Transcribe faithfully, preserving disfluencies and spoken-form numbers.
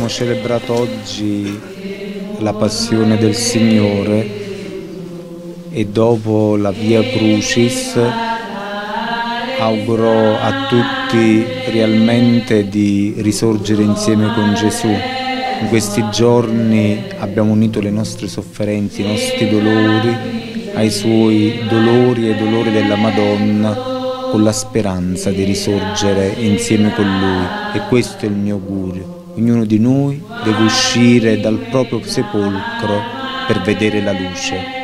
abbiamo celebrato oggi la passione del Signore e dopo la Via Crucis auguro a tutti realmente di risorgere insieme con Gesù. In questi giorni abbiamo unito le nostre sofferenze, i nostri dolori ai Suoi dolori e ai dolori della Madonna, con la speranza di risorgere insieme con Lui, e questo è il mio augurio. Ognuno di noi deve uscire dal proprio sepolcro per vedere la luce.